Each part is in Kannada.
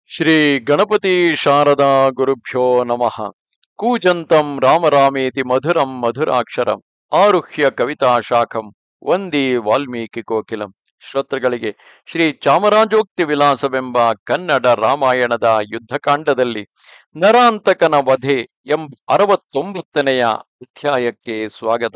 ಶ್ರೀ ಗಣಪತಿ ಶಾರದಾ ಗುರುಭ್ಯೋ ನಮಃ. ಕೂಜಂತಂ ರಾಮರಾಮೇತಿ ಮಧುರಂ ಮಧುರಾಕ್ಷರಂ ಆರುಹ್ಯ ಕವಿತಾ ಶಾಖಂ ವಂದೇ ವಾಲ್ಮೀಕಿ ಕೋಕಿಲಂ. ಶ್ರೋತೃಗಳಿಗೆ ಶ್ರೀ ಚಾಮರಾಜೋಕ್ತಿ ವಿಲಾಸವೆಂಬ ಕನ್ನಡ ರಾಮಾಯಣದ ಯುದ್ಧಕಾಂಡದಲ್ಲಿ ನರಾಂತಕನ ವಧೆ ಎಂಬ 69ನೆಯ ಅಧ್ಯಾಯಕ್ಕೆ ಸ್ವಾಗತ.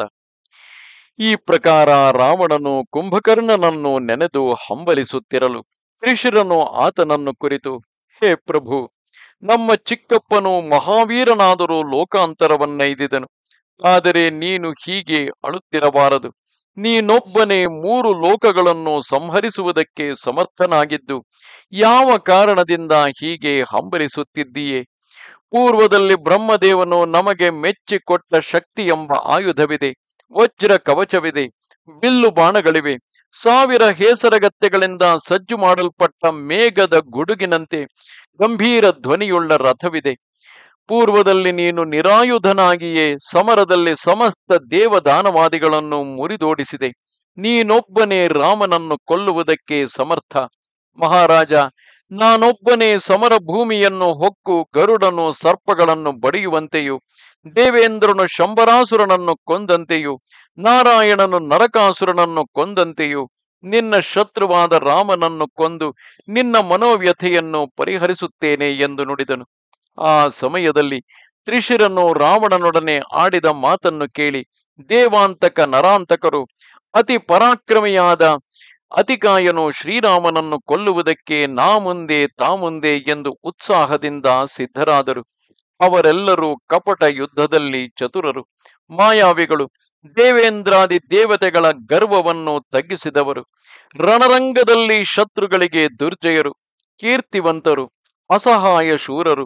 ಈ ಪ್ರಕಾರ ರಾವಣನು ಕುಂಭಕರ್ಣನನ್ನು ನೆನೆದು ಹಂಬಲಿಸುತ್ತಿರಲು ತ್ರಿಶಿರನು ಆತನನ್ನು ಕುರಿತು, ಹೇ ಪ್ರಭು, ನಮ್ಮ ಚಿಕ್ಕಪ್ಪನು ಮಹಾವೀರನಾದರೂ ಲೋಕಾಂತರವನ್ನೈದಿದನು. ಆದರೆ ನೀನು ಹೀಗೆ ಅಳುತ್ತಿರಬಾರದು. ನೀನೊಬ್ಬನೇ 3 ಲೋಕಗಳನ್ನು ಸಂಹರಿಸುವುದಕ್ಕೆ ಸಮರ್ಥನಾಗಿದ್ದು ಯಾವ ಕಾರಣದಿಂದ ಹೀಗೆ ಹಂಬಲಿಸುತ್ತಿದ್ದೀಯೇ? ಪೂರ್ವದಲ್ಲಿ ಬ್ರಹ್ಮದೇವನು ನಮಗೆ ಮೆಚ್ಚಿಕೊಟ್ಟ ಶಕ್ತಿ ಎಂಬ ಆಯುಧವಿದೆ, ವಜ್ರ ಕವಚವಿದೆ, ಬಿಲ್ಲು ಬಾಣಗಳಿವೆ, 1000 ಹೇಸರಗತ್ತೆಗಳಿಂದ ಸಜ್ಜು ಮಾಡಲ್ಪಟ್ಟ ಮೇಘದ ಗುಡುಗಿನಂತೆ ಗಂಭೀರ ಧ್ವನಿಯುಳ್ಳ ರಥವಿದೆ. ಪೂರ್ವದಲ್ಲಿ ನೀನು ನಿರಾಯುಧನಾಗಿಯೇ ಸಮರದಲ್ಲಿ ಸಮಸ್ತ ದೇವದಾನವಾದಿಗಳನ್ನು ಮುರಿದೋಡಿಸಿದೆ. ನೀನೊಬ್ಬನೇ ರಾಮನನ್ನು ಕೊಲ್ಲುವುದಕ್ಕೆ ಸಮರ್ಥ. ಮಹಾರಾಜ, ನಾನೊಬ್ಬನೇ ಸಮರ ಭೂಮಿಯನ್ನು ಹೊಕ್ಕು ಗರುಡನು ಸರ್ಪಗಳನ್ನು ಬಡಿಯುವಂತೆಯೂ, ದೇವೇಂದ್ರನು ಶಂಬರಾಸುರನನ್ನು ಕೊಂದಂತೆಯೂ, ನಾರಾಯಣನು ನರಕಾಸುರನನ್ನು ಕೊಂದಂತೆಯೂ ನಿನ್ನ ಶತ್ರುವಾದ ರಾಮನನ್ನು ಕೊಂದು ನಿನ್ನ ಮನೋವ್ಯಥೆಯನ್ನು ಪರಿಹರಿಸುತ್ತೇನೆ ಎಂದು ನುಡಿದನು. ಆ ಸಮಯದಲ್ಲಿ ತ್ರಿಶಿರನು ರಾವಣನೊಡನೆ ಆಡಿದ ಮಾತನ್ನು ಕೇಳಿ ದೇವಾಂತಕ ನರಾಂತಕರು ಅತಿ ಪರಾಕ್ರಮಿಯಾದ ಅತಿಕಾಯನು ಶ್ರೀರಾಮನನ್ನು ಕೊಲ್ಲುವುದಕ್ಕೆ ನಾ ಮುಂದೆ ತಾ ಮುಂದೆ ಎಂದು ಉತ್ಸಾಹದಿಂದ ಸಿದ್ಧರಾದರು. ಅವರೆಲ್ಲರೂ ಕಪಟ ಯುದ್ಧದಲ್ಲಿ ಚತುರರು, ಮಾಯಾವಿಗಳು, ದೇವೇಂದ್ರಾದಿ ದೇವತೆಗಳ ಗರ್ವವನ್ನು ತಗ್ಗಿಸಿದವರು, ರಣರಂಗದಲ್ಲಿ ಶತ್ರುಗಳಿಗೆ ದುರ್ಜಯರು, ಕೀರ್ತಿವಂತರು, ಅಸಹಾಯ ಶೂರರು,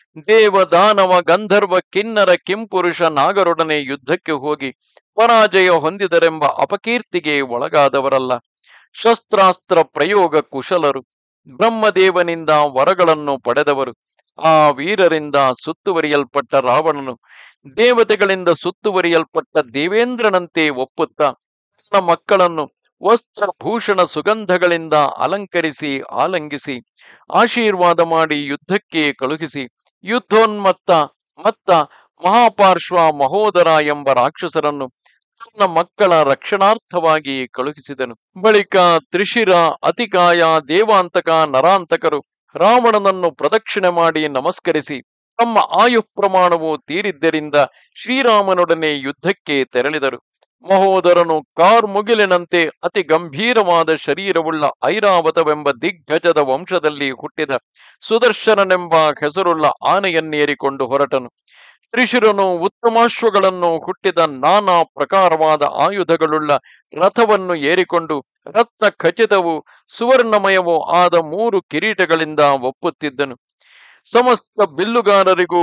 ದೇವದಾನವ ಗಂಧರ್ವ ಕಿನ್ನರ ಕಿಂಪುರುಷ ನಾಗರೊಡನೆ ಯುದ್ಧಕ್ಕೆ ಹೋಗಿ ಪರಾಜಯ ಹೊಂದಿದರೆಂಬ ಅಪಕೀರ್ತಿಗೆ ಒಳಗಾದವರಲ್ಲ. ಶಸ್ತ್ರಾಸ್ತ್ರ ಪ್ರಯೋಗ ಕುಶಲರು, ಬ್ರಹ್ಮದೇವನಿಂದ ವರಗಳನ್ನು ಪಡೆದವರು. ಆ ವೀರರಿಂದ ಸುತ್ತುವರಿಯಲ್ಪಟ್ಟ ರಾವಣನು ದೇವತೆಗಳಿಂದ ಸುತ್ತುವರಿಯಲ್ಪಟ್ಟ ದೇವೇಂದ್ರನಂತೆ ಒಪ್ಪುತ್ತಾ ತನ್ನ ಮಕ್ಕಳನ್ನು ವಸ್ತ್ರಭೂಷಣ ಸುಗಂಧಗಳಿಂದ ಅಲಂಕರಿಸಿ ಆಲಂಗಿಸಿ ಆಶೀರ್ವಾದ ಮಾಡಿ ಯುದ್ಧಕ್ಕೆ ಕಳುಹಿಸಿ ಯುದ್ಧೋನ್ಮತ್ತ ಮತ್ತ ಮಹಾಪಾರ್ಶ್ವ ಮಹೋದರ ಎಂಬ ರಾಕ್ಷಸರನ್ನು ತನ್ನ ಮಕ್ಕಳ ರಕ್ಷಣಾರ್ಥವಾಗಿ ಕಳುಹಿಸಿದನು. ಬಳಿಕ ತ್ರಿಶಿರ, ಅತಿಕಾಯ, ದೇವಾಂತಕ, ನರಾಂತಕರು ರಾವಣನನ್ನು ಪ್ರದಕ್ಷಿಣೆ ಮಾಡಿ ನಮಸ್ಕರಿಸಿ ತಮ್ಮ ಆಯು ಪ್ರಮಾಣವು ತೀರಿದ್ದರಿಂದ ಶ್ರೀರಾಮನೊಡನೆ ಯುದ್ಧಕ್ಕೆ ತೆರಳಿದರು. ಮಹೋದರನು ಕಾರ್ಮುಗಿಲಿನಂತೆ ಅತಿ ಗಂಭೀರವಾದ ಶರೀರವುಳ್ಳ ಐರಾವತವೆಂಬ ದಿಗ್ಗಜದ ವಂಶದಲ್ಲಿ ಹುಟ್ಟಿದ ಸುದರ್ಶನನೆಂಬ ಹೆಸರುಳ್ಳ ಆನೆಯನ್ನೇರಿಕೊಂಡು ಹೊರಟನು. ತ್ರಿಶಿರನು ಉತ್ತಮಾಶ್ವಗಳನ್ನು ಹುಟ್ಟಿದ ನಾನಾ ಪ್ರಕಾರವಾದ ಆಯುಧಗಳುಳ್ಳ ರಥವನ್ನು ಏರಿಕೊಂಡು ರತ್ನ ಖಚಿತವೂ ಸುವರ್ಣಮಯವೂ ಆದ 3 ಕಿರೀಟಗಳಿಂದ ಒಪ್ಪುತ್ತಿದ್ದನು. ಸಮಸ್ತ ಬಿಲ್ಲುಗಾರರಿಗೂ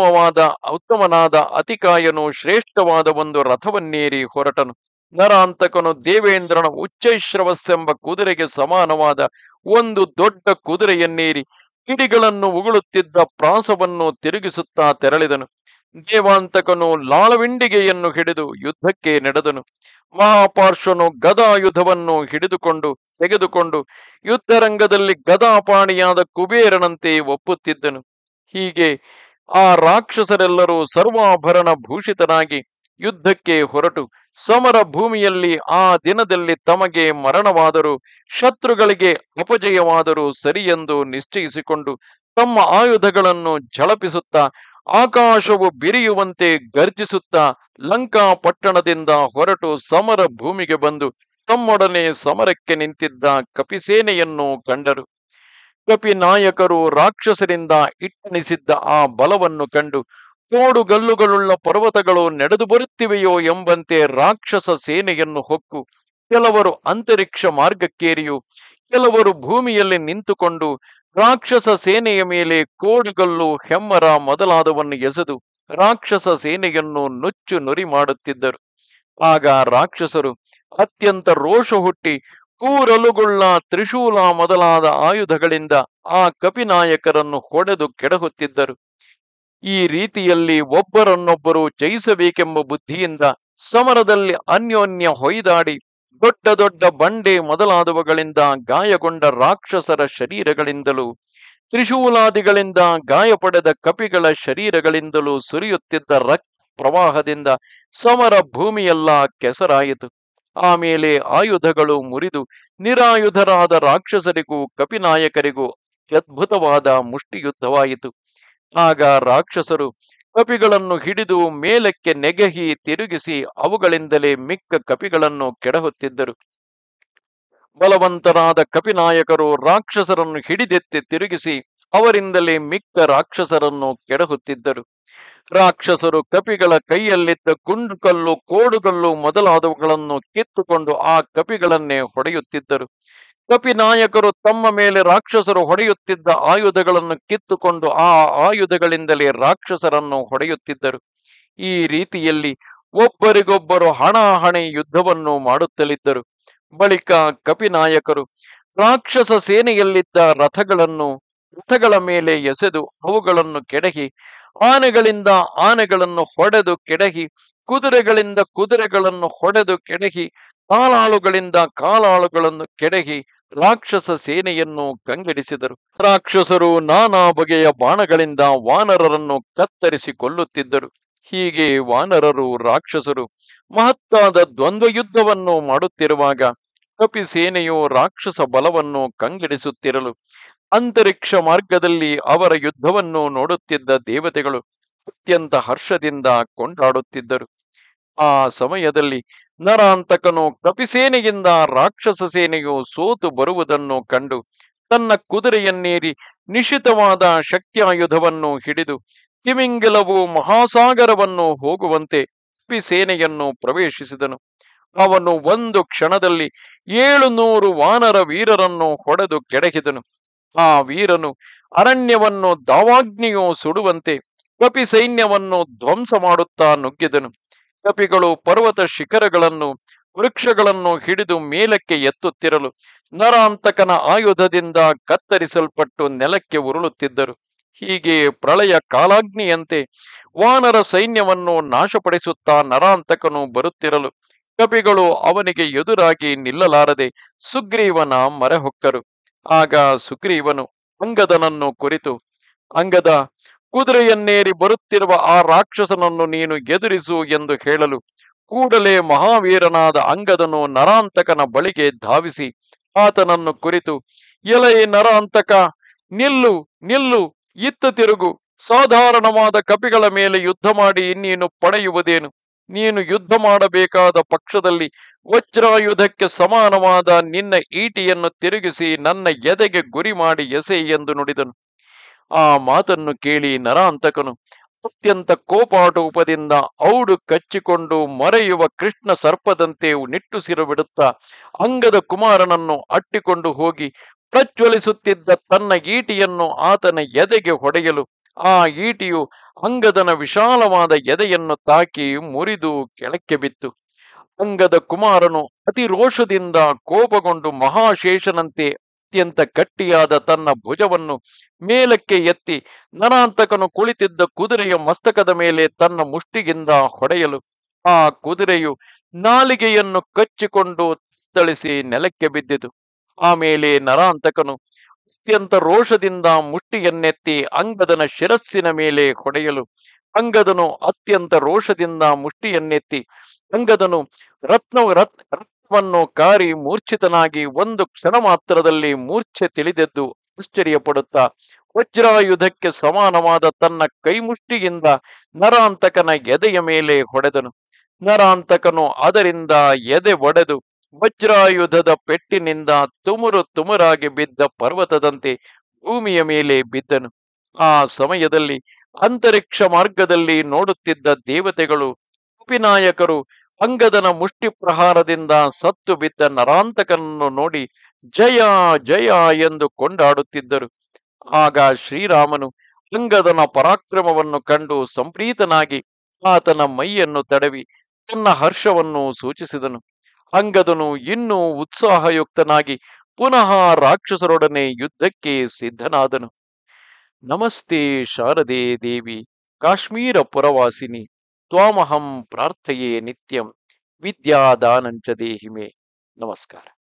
ಉತ್ತಮನಾದ ಅತಿಕಾಯನು ಶ್ರೇಷ್ಠವಾದ ಒಂದು ರಥವನ್ನೇರಿ ಹೊರಟನು. ನರಾಂತಕನು ದೇವೇಂದ್ರನ ಉಚ್ಚೈಶ್ರವಸ್ಸೆಂಬ ಕುದುರೆಗೆ ಸಮಾನವಾದ ಒಂದು ದೊಡ್ಡ ಕುದುರೆಯನ್ನೇರಿ ಕಿಡಿಗಳನ್ನು ಉಗುಳುತ್ತಿದ್ದ ಪ್ರಾಸವನ್ನು ತಿರುಗಿಸುತ್ತಾ ತೆರಳಿದನು. ದೇವಾಂತಕನು ಲಾಳವಿಂಡಿಗೆಯನ್ನು ಹಿಡಿದು ಯುದ್ಧಕ್ಕೆ ನಡೆದನು. ಮಹಾಪಾರ್ಶ್ವನು ಗದಾಯುಧವನ್ನು ತೆಗೆದುಕೊಂಡು ಯುದ್ಧರಂಗದಲ್ಲಿ ಗದಾಪಾಣಿಯಾದ ಕುಬೇರನಂತೆ ಒಪ್ಪುತ್ತಿದ್ದನು. ಹೀಗೆ ಆ ರಾಕ್ಷಸರೆಲ್ಲರೂ ಸರ್ವಾಭರಣ ಭೂಷಿತರಾಗಿ ಯುದ್ಧಕ್ಕೆ ಹೊರಟು ಸಮರ ಭೂಮಿಯಲ್ಲಿ ಆ ದಿನದಲ್ಲಿ ತಮಗೆ ಮರಣವಾದರೂ ಶತ್ರುಗಳಿಗೆ ಅಪಜಯವಾದರೂ ಸರಿಯೆಂದು ನಿಶ್ಚಯಿಸಿಕೊಂಡು ತಮ್ಮ ಆಯುಧಗಳನ್ನು ಝಳಪಿಸುತ್ತಾ ಆಕಾಶವು ಬಿರಿಯುವಂತೆ ಗರ್ಜಿಸುತ್ತಾ ಲಂಕಾ ಪಟ್ಟಣದಿಂದ ಹೊರಟು ಸಮರ ಭೂಮಿಗೆ ಬಂದು ತಮ್ಮೊಡನೆ ಸಮರಕ್ಕೆ ನಿಂತಿದ್ದ ಕಪಿಸೇನೆಯನ್ನು ಕಂಡರು. ಕಪಿ ನಾಯಕರು ರಾಕ್ಷಸರಿಂದ ಇಟ್ಟಣಿಸಿದ್ದ ಆ ಬಲವನ್ನು ಕಂಡು ಕೋಡುಗಲ್ಲುಗಳುಳ್ಳ ಪರ್ವತಗಳು ನಡೆದು ಬರುತ್ತಿವೆಯೋ ಎಂಬಂತೆ ರಾಕ್ಷಸ ಸೇನೆಯನ್ನು ಹೊಕ್ಕು ಕೆಲವರು ಅಂತರಿಕ್ಷ ಮಾರ್ಗಕ್ಕೇರಿಯು, ಕೆಲವರು ಭೂಮಿಯಲ್ಲಿ ನಿಂತುಕೊಂಡು ರಾಕ್ಷಸ ಸೇನೆಯ ಮೇಲೆ ಕೋಡುಗಲ್ಲು, ಹೆಮ್ಮರ ಮೊದಲಾದವನ್ನು ಎಸೆದು ರಾಕ್ಷಸ ಸೇನೆಯನ್ನು ನುಚ್ಚು ನುರಿ ಮಾಡುತ್ತಿದ್ದರು. ಆಗ ರಾಕ್ಷಸರು ಅತ್ಯಂತ ರೋಷ ಹುಟ್ಟಿ ಕೂರಲುಗುಳ್ಳ ತ್ರಿಶೂಲ ಮೊದಲಾದ ಆಯುಧಗಳಿಂದ ಆ ಕಪಿನಾಯಕರನ್ನು ಹೊಡೆದು ಕೆಡಹುತ್ತಿದ್ದರು. ಈ ರೀತಿಯಲ್ಲಿ ಒಬ್ಬರನ್ನೊಬ್ಬರು ಜಯಿಸಬೇಕೆಂಬ ಬುದ್ಧಿಯಿಂದ ಸಮರದಲ್ಲಿ ಅನ್ಯೋನ್ಯ ಹೊಯ್ದಾಡಿ ದೊಡ್ಡ ದೊಡ್ಡ ಬಂಡೆ ಮೊದಲಾದವುಗಳಿಂದ ಗಾಯಗೊಂಡ ರಾಕ್ಷಸರ ಶರೀರಗಳಿಂದಲೂ ತ್ರಿಶೂಲಾದಿಗಳಿಂದ ಗಾಯ ಪಡೆದ ಕಪಿಗಳ ಶರೀರಗಳಿಂದಲೂ ಸುರಿಯುತ್ತಿದ್ದ ರಕ್ತ ಪ್ರವಾಹದಿಂದ ಸಮರ ಭೂಮಿಯೆಲ್ಲ ಕೆಸರಾಯಿತು. ಆಮೇಲೆ ಆಯುಧಗಳು ಮುರಿದು ನಿರಾಯುಧರಾದ ರಾಕ್ಷಸರಿಗೂ ಕಪಿನಾಯಕರಿಗೂ ಅದ್ಭುತವಾದ ಮುಷ್ಟಿಯುದ್ಧವಾಯಿತು. ಆಗ ರಾಕ್ಷಸರು ಕಪಿಗಳನ್ನು ಹಿಡಿದು ಮೇಲಕ್ಕೆ ನೆಗೆಹಿ ತಿರುಗಿಸಿ ಅವುಗಳಿಂದಲೇ ಮಿಕ್ಕ ಕಪಿಗಳನ್ನು ಕೆಡಹುತ್ತಿದ್ದರು. ಬಲವಂತರಾದ ಕಪಿನಾಯಕರು ರಾಕ್ಷಸರನ್ನು ಹಿಡಿದೆತ್ತಿ ತಿರುಗಿಸಿ ಅವರಿಂದಲೇ ಮಿಕ್ಕ ರಾಕ್ಷಸರನ್ನು ಕೆಡಹುತ್ತಿದ್ದರು. ರಾಕ್ಷಸರು ಕಪಿಗಳ ಕೈಯಲ್ಲಿದ್ದ ಗುಂಡುಕಲ್ಲು, ಕೋಡುಗಲ್ಲು ಮೊದಲಾದವುಗಳನ್ನು ಕಿತ್ತುಕೊಂಡು ಆ ಕಪಿಗಳನ್ನೇ ಹೊಡೆಯುತ್ತಿದ್ದರು. ಕಪಿನಾಯಕರು ತಮ್ಮ ಮೇಲೆ ರಾಕ್ಷಸರು ಹೊಡೆಯುತ್ತಿದ್ದ ಆಯುಧಗಳನ್ನು ಕಿತ್ತುಕೊಂಡು ಆ ಆಯುಧಗಳಿಂದಲೇ ರಾಕ್ಷಸರನ್ನು ಹೊಡೆಯುತ್ತಿದ್ದರು. ಈ ರೀತಿಯಲ್ಲಿ ಒಬ್ಬರಿಗೊಬ್ಬರು ಹಣಾಹಣಿ ಯುದ್ಧವನ್ನು ಮಾಡುತ್ತಲಿದ್ದರು. ಬಳಿಕ ಕಪಿನಾಯಕರು ರಾಕ್ಷಸ ಸೇನೆಯಲ್ಲಿದ್ದ ರಥಗಳ ಮೇಲೆ ಎಸೆದು ಅವುಗಳನ್ನು ಕೆಡಹಿ, ಆನೆಗಳಿಂದ ಆನೆಗಳನ್ನು ಹೊಡೆದು ಕೆಡಹಿ, ಕುದುರೆಗಳಿಂದ ಕುದುರೆಗಳನ್ನು ಹೊಡೆದು ಕೆಡಹಿ, ಕಾಲಾಳುಗಳಿಂದ ಕಾಲಾಳುಗಳನ್ನು ಕೆಡಹಿ ರಾಕ್ಷಸ ಸೇನೆಯನ್ನು ಕಂಗೆಡಿಸಿದರು. ರಾಕ್ಷಸರು ನಾನಾ ಬಗೆಯ ಬಾಣಗಳಿಂದ ವಾನರರನ್ನು ಕತ್ತರಿಸಿ ಕೊಲ್ಲುತ್ತಿದ್ದರು. ಹೀಗೆ ವಾನರರು ರಾಕ್ಷಸರು ಮಹತ್ತಾದ ದ್ವಂದ್ವ ಯುದ್ಧವನ್ನು ಮಾಡುತ್ತಿರುವಾಗ ಕಪಿ ಸೇನೆಯು ರಾಕ್ಷಸ ಬಲವನ್ನು ಕಂಗೆಡಿಸುತ್ತಿರಲು ಅಂತರಿಕ್ಷ ಮಾರ್ಗದಲ್ಲಿ ಅವರ ಯುದ್ಧವನ್ನು ನೋಡುತ್ತಿದ್ದ ದೇವತೆಗಳು ಅತ್ಯಂತ ಹರ್ಷದಿಂದ ಕೊಂಡಾಡುತ್ತಿದ್ದರು. ಆ ಸಮಯದಲ್ಲಿ ನರಾಂತಕನು ಕಪಿಸೇನೆಯಿಂದ ರಾಕ್ಷಸ ಸೇನೆಯು ಸೋತು ಬರುವುದನ್ನು ಕಂಡು ತನ್ನ ಕುದುರೆಯನ್ನೇರಿ ನಿಶಿತವಾದ ಶಕ್ತ್ಯಾಯುಧವನ್ನು ಹಿಡಿದು ತಿಮಿಂಗಿಲವು ಮಹಾಸಾಗರವನ್ನು ಹೋಗುವಂತೆ ಕಪಿಸೇನೆಯನ್ನು ಪ್ರವೇಶಿಸಿದನು. ಅವನು ಒಂದು ಕ್ಷಣದಲ್ಲಿ 700 ವಾನರ ವೀರರನ್ನು ಹೊಡೆದು ಕೆಡಹಿದನು. ಆ ವೀರನು ಅರಣ್ಯವನ್ನು ದಾವಾಗ್ನಿಯು ಸುಡುವಂತೆ ಕಪಿ ಸೈನ್ಯವನ್ನು ಧ್ವಂಸ ಮಾಡುತ್ತಾ ನುಗ್ಗಿದನು. ಕಪಿಗಳು ಪರ್ವತ ಶಿಖರಗಳನ್ನು, ವೃಕ್ಷಗಳನ್ನು ಹಿಡಿದು ಮೇಲಕ್ಕೆ ಎತ್ತುತ್ತಿರಲು ನರಾಂತಕನ ಆಯುಧದಿಂದ ಕತ್ತರಿಸಲ್ಪಟ್ಟು ನೆಲಕ್ಕೆ ಉರುಳುತ್ತಿದ್ದರು. ಹೀಗೆ ಪ್ರಳಯ ಕಾಲಾಗ್ನಿಯಂತೆ ವಾನರ ಸೈನ್ಯವನ್ನು ನಾಶಪಡಿಸುತ್ತಾ ನರಾಂತಕನು ಬರುತ್ತಿರಲು ಕಪಿಗಳು ಅವನಿಗೆ ಎದುರಾಗಿ ನಿಲ್ಲಲಾರದೆ ಸುಗ್ರೀವನ ಮೊರೆ ಹೊಕ್ಕರು. ಆಗ ಸುಗ್ರೀವನು ಅಂಗದನನ್ನು ಕುರಿತು, ಅಂಗದ, ಕುದುರೆಯನ್ನೇರಿ ಬರುತ್ತಿರುವ ಆ ರಾಕ್ಷಸನನ್ನು ನೀನು ಎದುರಿಸು ಎಂದು ಹೇಳಲು ಕೂಡಲೇ ಮಹಾವೀರನಾದ ಅಂಗದನು ನರಾಂತಕನ ಬಳಿಗೆ ಧಾವಿಸಿ ಆತನನ್ನು ಕುರಿತು, ಎಲೈ ನರಾಂತಕ, ನಿಲ್ಲು ನಿಲ್ಲು, ಇತ್ತ ತಿರುಗು. ಸಾಧಾರಣವಾದ ಕಪಿಗಳ ಮೇಲೆ ಯುದ್ಧ ಮಾಡಿ ನೀನು ಪಡೆಯುವುದೇನು? ನೀನು ಯುದ್ಧ ಮಾಡಬೇಕಾದ ಪಕ್ಷದಲ್ಲಿ ವಜ್ರಾಯುಧಕ್ಕೆ ಸಮಾನವಾದ ನಿನ್ನ ಈಟಿಯನ್ನು ತಿರುಗಿಸಿ ನನ್ನ ಎದೆಗೆ ಗುರಿ ಮಾಡಿ ಎಸೆ ಎಂದು ನುಡಿದನು. ಆ ಮಾತನ್ನು ಕೇಳಿ ನರಾಂತಕನು ಅತ್ಯಂತ ಕೋಪಾಟೋಪದಿಂದ ಔಡು ಕಚ್ಚಿಕೊಂಡು ಮರೆಯುವ ಕೃಷ್ಣ ಸರ್ಪದಂತೆ ನಿಟ್ಟುಸಿರು ಬಿಡುತ್ತಾ ಅಂಗದ ಕುಮಾರನನ್ನು ಅಟ್ಟಿಕೊಂಡು ಹೋಗಿ ಪ್ರಜ್ವಲಿಸುತ್ತಿದ್ದ ತನ್ನ ಈಟಿಯನ್ನು ಆತನ ಎದೆಗೆ ಹೊಡೆಯಲು ಆ ಈಟಿಯು ಅಂಗದನ ವಿಶಾಲವಾದ ಎದೆಯನ್ನು ತಾಕಿ ಮುರಿದು ಕೆಳಕ್ಕೆ ಬಿತ್ತು. ಅಂಗದ ಕುಮಾರನು ಅತಿ ರೋಷದಿಂದ ಕೋಪಗೊಂಡು ಮಹಾಶೇಷನಂತೆ ಅತ್ಯಂತ ಗಟ್ಟಿಯಾದ ತನ್ನ ಭುಜವನ್ನು ಮೇಲಕ್ಕೆ ಎತ್ತಿ ನರಾಂತಕನು ಕುಳಿತಿದ್ದ ಕುದುರೆಯ ಮಸ್ತಕದ ಮೇಲೆ ತನ್ನ ಮುಷ್ಟಿಗಿಂದ ಹೊಡೆಯಲು ಆ ಕುದುರೆಯು ನಾಲಿಗೆಯನ್ನು ಕಚ್ಚಿಕೊಂಡು ತತ್ತಳಿಸಿ ನೆಲಕ್ಕೆ ಬಿದ್ದಿತು. ಆಮೇಲೆ ನರಾಂತಕನು ಅತ್ಯಂತ ರೋಷದಿಂದ ಮುಷ್ಟಿಯನ್ನೆತ್ತಿ ಅಂಗದನ ಶಿರಸ್ಸಿನ ಮೇಲೆ ಹೊಡೆಯಲು ಅಂಗದನು ಅತ್ಯಂತ ರೋಷದಿಂದ ಮುಷ್ಟಿಯನ್ನೆತ್ತಿ ಅಂಗದನು ರತ್ನವನ್ನು ಕಾರಿ ಮೂರ್ಛಿತನಾಗಿ ಒಂದು ಕ್ಷಣ ಮಾತ್ರದಲ್ಲಿ ಮೂರ್ಛೆ ತಿಳಿದೆದ್ದು ಆಶ್ಚರ್ಯಪಡುತ್ತಾ ವಜ್ರಾಯುಧಕ್ಕೆ ಸಮಾನವಾದ ತನ್ನ ಕೈಮುಷ್ಟಿಯಿಂದ ನರಾಂತಕನ ಎದೆಯ ಮೇಲೆ ಹೊಡೆದನು. ನರಾಂತಕನು ಅದರಿಂದ ಎದೆ ಒಡೆದು ವಜ್ರಾಯುಧದ ಪೆಟ್ಟಿನಿಂದ ತುಮುರು ತುಮುರಾಗಿ ಬಿದ್ದ ಪರ್ವತದಂತೆ ಭೂಮಿಯ ಮೇಲೆ ಬಿದ್ದನು. ಆ ಸಮಯದಲ್ಲಿ ಅಂತರಿಕ್ಷ ಮಾರ್ಗದಲ್ಲಿ ನೋಡುತ್ತಿದ್ದ ದೇವತೆಗಳು, ಕಪಿನಾಯಕರು ಅಂಗದನ ಮುಷ್ಟಿ ಪ್ರಹಾರದಿಂದ ಸತ್ತು ಬಿದ್ದ ನರಾಂತಕನನ್ನು ನೋಡಿ ಜಯ ಜಯ ಎಂದು ಕೊಂಡಾಡುತ್ತಿದ್ದರು. ಆಗ ಶ್ರೀರಾಮನು ಅಂಗದನ ಪರಾಕ್ರಮವನ್ನು ಕಂಡು ಸಂಪ್ರೀತನಾಗಿ ಆತನ ಮೈಯನ್ನು ತಡವಿ ತನ್ನ ಹರ್ಷವನ್ನು ಸೂಚಿಸಿದನು. ಅಂಗದನು ಇನ್ನೂ ಉತ್ಸಾಹಯುಕ್ತನಾಗಿ ಪುನಃ ರಾಕ್ಷಸರೊಡನೆ ಯುದ್ಧಕ್ಕೆ ಸಿದ್ಧನಾದನು. ನಮಸ್ತೆ ಶಾರದೆ ದೇವಿ ಕಾಶ್ಮೀರ ಪುರವಾಸಿನಿ ತ್ವಾಮಹಂ ಪ್ರಾರ್ಥಯೇ ನಿತ್ಯಂ ವಿದ್ಯಾದಾನಂಚ ದೇಹಿಮೆ. ನಮಸ್ಕಾರ.